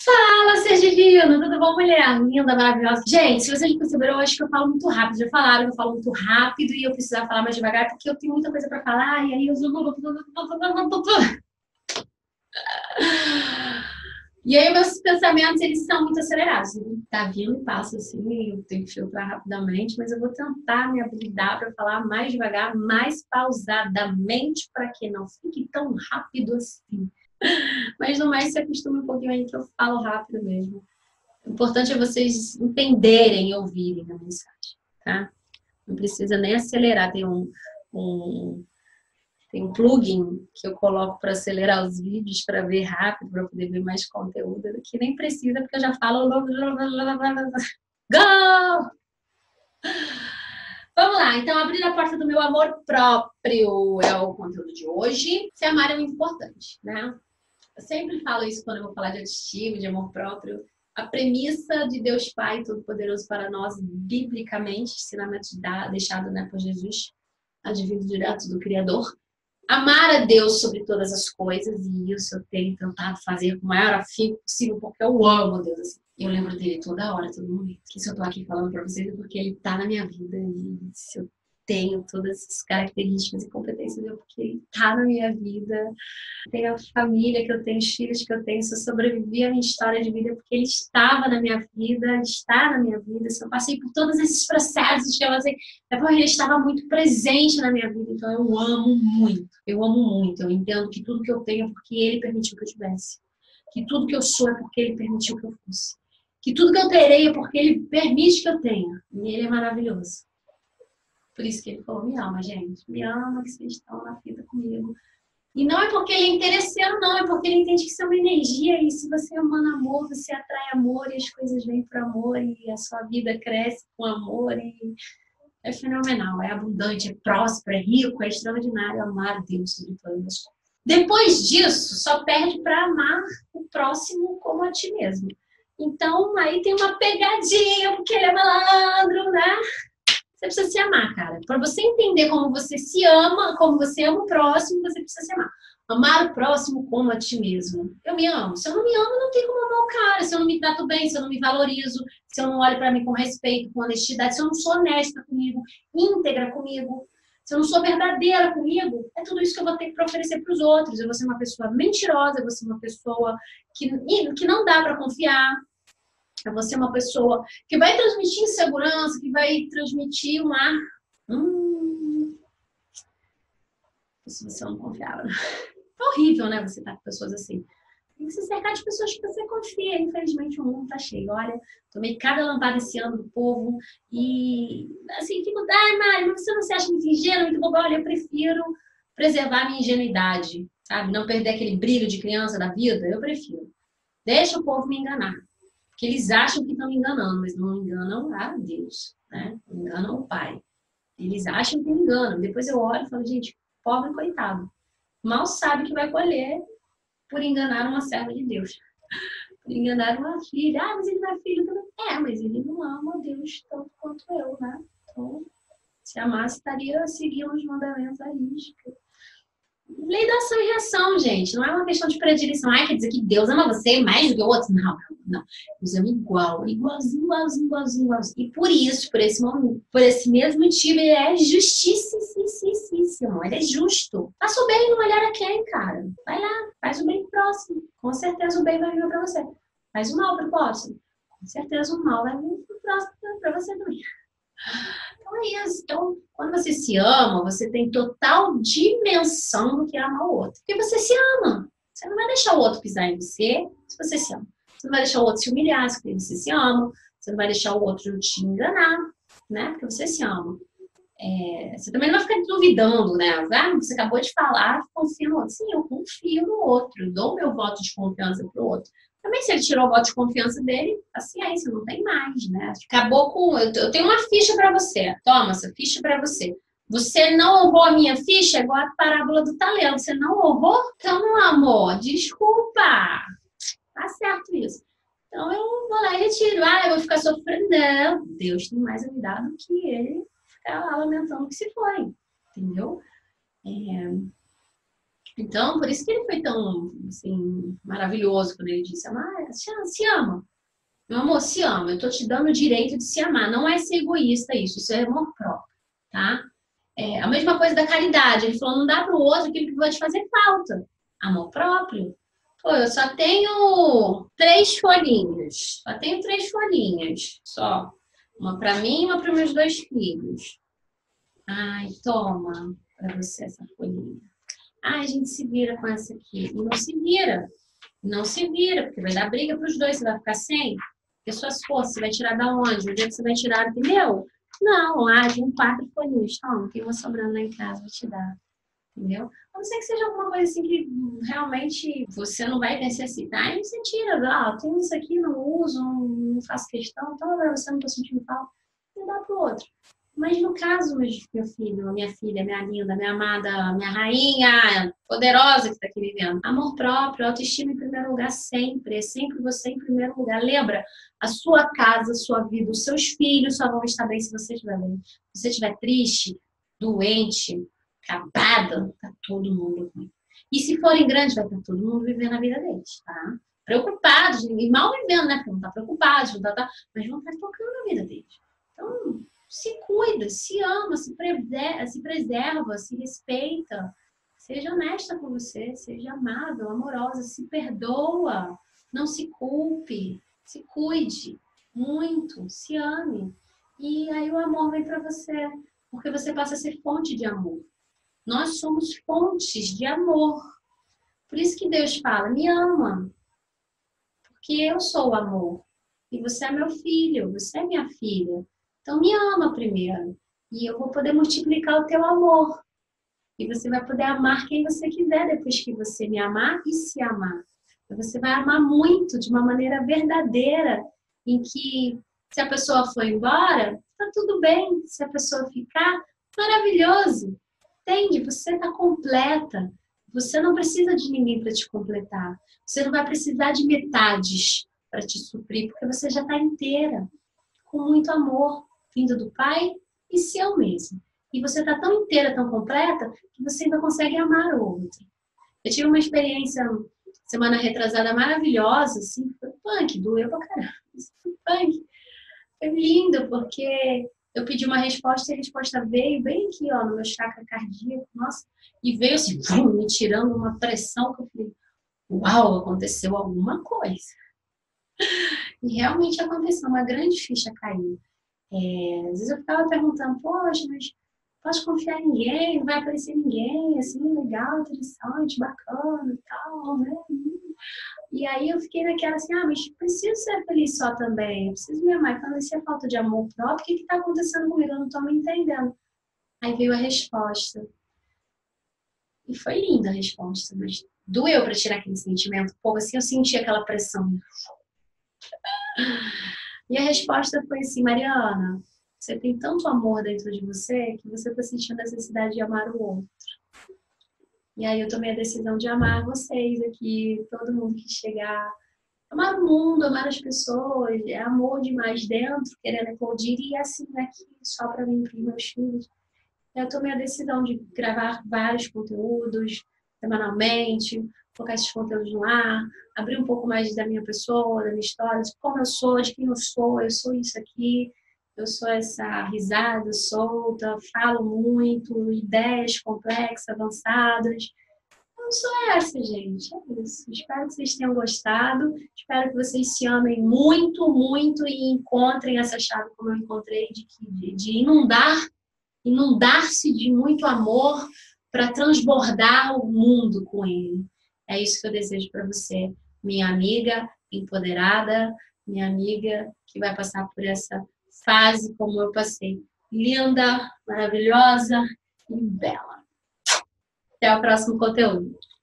Fala, ser divino, tudo bom, mulher? Linda, maravilhosa. Gente, se vocês perceberam, eu acho que eu falo muito rápido. Já falaram que eu falo muito rápido e eu precisava falar mais devagar porque eu tenho muita coisa pra falar e aí eu... E aí meus pensamentos, eles são muito acelerados. Tá vindo e passa assim, eu tenho que filtrar rapidamente, mas eu vou tentar me habilitar para falar mais devagar, mais pausadamente, para que não fique tão rápido assim. Mas no mais, se acostume um pouquinho aí que eu falo rápido mesmo. O importante é vocês entenderem e ouvirem a mensagem, tá? Não precisa nem acelerar. Um, tem um plugin que eu coloco para acelerar os vídeos, para ver rápido, para poder ver mais conteúdo, que nem precisa, porque eu já falo. Go! Vamos lá, então, abrir a porta do meu amor próprio é o conteúdo de hoje. Se amar é muito importante, né? Eu sempre falo isso quando eu vou falar de autoestima, de amor próprio. A premissa de Deus Pai Todo-Poderoso para nós, biblicamente, ensinamentos deixado, né, por Jesus, advindo direto do Criador. Amar a Deus sobre todas as coisas, e isso eu tenho tentado fazer com o maior afinco possível, porque eu amo Deus. Assim. Eu lembro dele toda hora, todo momento. Que se eu tô aqui falando pra vocês é porque ele tá na minha vida, e se eu tenho todas essas características e competências, é porque ele tá na minha vida. Tenho a família que eu tenho, os filhos que eu tenho, se eu sobrevivi à minha história de vida, porque ele estava na minha vida, está na minha vida, se eu passei por todos esses processos que eu passei, é porque ele estava muito presente na minha vida, então eu amo muito, eu entendo que tudo que eu tenho é porque ele permitiu que eu tivesse, que tudo que eu sou é porque ele permitiu que eu fosse, que tudo que eu terei é porque ele permite que eu tenha, e ele é maravilhoso. Por isso que ele falou, me ama, gente, me ama, que vocês estão na vida comigo. E não é porque ele é interesseiro, não. É porque ele entende que isso é uma energia. E se você emana amor, você atrai amor. E as coisas vêm para amor. E a sua vida cresce com amor. E é fenomenal. É abundante, é próspero, é rico, é extraordinário. Amar a Deus sobre todas as coisas. Depois disso, só perde para amar o próximo como a ti mesmo. Então, aí tem uma pegadinha, porque ele é malandro, né? Você precisa se amar, cara. Para você entender como você se ama, como você ama o próximo, você precisa se amar. Amar o próximo como a ti mesmo. Eu me amo. Se eu não me amo, não tem como amar o cara. Se eu não me trato bem, se eu não me valorizo, se eu não olho para mim com respeito, com honestidade, se eu não sou honesta comigo, íntegra comigo, se eu não sou verdadeira comigo, é tudo isso que eu vou ter para oferecer para os outros. Eu vou ser uma pessoa mentirosa, eu vou ser uma pessoa que não dá para confiar. É você uma pessoa que vai transmitir insegurança, que vai transmitir um ar. Se você não confiava. É horrível, né? Você estar com pessoas assim. Tem que se cercar de pessoas que você confia. Infelizmente, o mundo tá cheio. Olha, tomei cada lampada esse ano do povo. E, assim, fico, ai, Mari, você não se acha muito ingênuo, muito boba? Olha, eu prefiro preservar a minha ingenuidade, sabe? Não perder aquele brilho de criança da vida. Eu prefiro. Deixa o povo me enganar. Porque eles acham que estão me enganando, mas não enganam a Deus, né? Enganam o Pai. Eles acham que me enganam. Depois eu olho e falo, gente, pobre coitado. Mal sabe que vai colher por enganar uma serva de Deus. Por enganar uma filha. Ah, mas ele não é filho também. É, mas ele não ama a Deus tanto quanto eu, né? Então, se amasse, estaria seguindo os mandamentos à risca. Lei da ação e reação, gente. Não é uma questão de predileção. Ai, quer dizer que Deus ama você mais do que o outro? Não, não. Deus ama igual, igualzinho, igualzinho, igualzinho, igualzinho. E por isso, por esse mesmo motivo, ele é justíssimo. Ele é justo. Faça o bem e não olhar a quem, cara. Vai lá, faz o bem pro próximo. Com certeza o bem vai vir pra você. Faz o mal pro próximo. Com certeza o mal vai vir pro próximo pra você também. Então é isso. Então, quando você se ama, você tem total dimensão do que é amar o outro. Porque você se ama. Você não vai deixar o outro pisar em você se você se ama. Você não vai deixar o outro se humilhar se você se ama. Você não vai deixar o outro te enganar, né? Porque você se ama. Você também não vai ficar duvidando, né? Ah, você acabou de falar, confia no outro. Sim, eu confio no outro. Eu dou meu voto de confiança pro outro. Também, se ele tirou o voto de confiança dele, paciência, não tem mais, né? Acabou com. Eu tenho uma ficha para você. Toma essa ficha para você. Você não honrou a minha ficha, é igual a parábola do talento. Você não honrou? Então, meu amor, desculpa. Tá certo isso. Então, eu vou lá e retiro. Ah, eu vou ficar sofrendo. Não, Deus tem mais a me dar do que ele ficar lá lamentando que se foi. Entendeu? Então, por isso que ele foi tão, assim, maravilhoso quando ele disse, Amar, se ama. Meu amor, se ama. Eu tô te dando o direito de se amar. Não é ser egoísta isso é amor próprio, tá? É a mesma coisa da caridade. Ele falou, não dá pro outro aquilo que vai te fazer falta. Amor próprio. Pô, eu só tenho 3 folhinhas. Só tenho 3 folhinhas. Só. Uma pra mim e uma para meus 2 filhos. Ai, toma pra você essa folhinha. Ai, a gente se vira com essa aqui. E não se vira. Não se vira, porque vai dar briga pros dois. Você vai ficar sem. Porque suas forças, você vai tirar da onde? Onde é que você vai tirar, entendeu? Não, tem 4 folhinhas. Toma, tem uma sobrando lá em casa, vou te dar. Entendeu? A não ser que seja alguma coisa assim que realmente você não vai necessitar, e você tira, tem isso aqui, não uso, não faço questão, então você não está sentindo falta, você dá pro outro. Mas no caso, meu filho, minha filha, minha linda, minha amada, minha rainha poderosa que está aqui vivendo, amor próprio, autoestima em primeiro lugar sempre, é sempre você em primeiro lugar. Lembra, a sua casa, a sua vida, os seus filhos só vão estar bem se você estiver bem. Se você estiver triste, doente, acabada, tá todo mundo ruim. E se forem grandes, vai estar todo mundo vivendo a vida deles, tá? Preocupados, e mal vivendo, né? Porque não tá preocupados, mas vão estar tocando a vida deles. Então, se cuida, se ama, se preserva, se respeita. Seja honesta com você, seja amável, amorosa, se perdoa, não se culpe, se cuide muito, se ame. E aí o amor vem para você, porque você passa a ser fonte de amor. Nós somos fontes de amor. Por isso que Deus fala, me ama, porque eu sou o amor. E você é meu filho, você é minha filha. Então me ama primeiro. E eu vou poder multiplicar o teu amor. E você vai poder amar quem você quiser depois que você me amar e se amar. E você vai amar muito, de uma maneira verdadeira, em que se a pessoa for embora, tá tudo bem. Se a pessoa ficar, maravilhoso. Entende? Você está completa. Você não precisa de ninguém para te completar. Você não vai precisar de metades para te suprir, porque você já está inteira, com muito amor, vindo do Pai e seu mesmo. E você está tão inteira, tão completa, que você ainda consegue amar o outro. Eu tive uma experiência semana retrasada maravilhosa, assim, foi punk, doeu pra caramba. Foi punk. Foi lindo, porque eu pedi uma resposta e a resposta veio bem aqui, ó, no meu chakra cardíaco, nossa, e veio assim, me tirando uma pressão que eu falei, uau, aconteceu alguma coisa. E realmente aconteceu, uma grande ficha caiu. Às vezes eu ficava perguntando, poxa, mas posso confiar em ninguém, não vai aparecer ninguém, assim, legal, interessante, bacana e tal, né? E aí eu fiquei naquela assim, mas preciso ser feliz só também, preciso me amar. Quando isso é falta de amor próprio, o que está acontecendo comigo? Eu não estou me entendendo. Aí veio a resposta. E foi linda a resposta, mas doeu para tirar aquele sentimento. Pô, assim, eu senti aquela pressão. E a resposta foi assim, Mariana, você tem tanto amor dentro de você que você está sentindo a necessidade de amar o outro. E aí eu tomei a decisão de amar vocês aqui, todo mundo que chegar. Amar o mundo, amar as pessoas, é amor demais dentro, querendo eclodir e assim aqui, só para mim, para os meus filhos. Eu tomei a decisão de gravar vários conteúdos semanalmente, colocar esses conteúdos no ar, abrir um pouco mais da minha pessoa, da minha história, de como eu sou, de quem eu sou isso aqui, eu sou essa risada solta, falo muito, ideias complexas, avançadas. Eu sou essa, gente, é isso. Espero que vocês tenham gostado, espero que vocês se amem muito, muito e encontrem essa chave como eu encontrei, de inundar-se de muito amor para transbordar o mundo com ele. É isso que eu desejo para você, minha amiga empoderada, minha amiga que vai passar por essa fase como eu passei. Linda, maravilhosa e bela. Até o próximo conteúdo.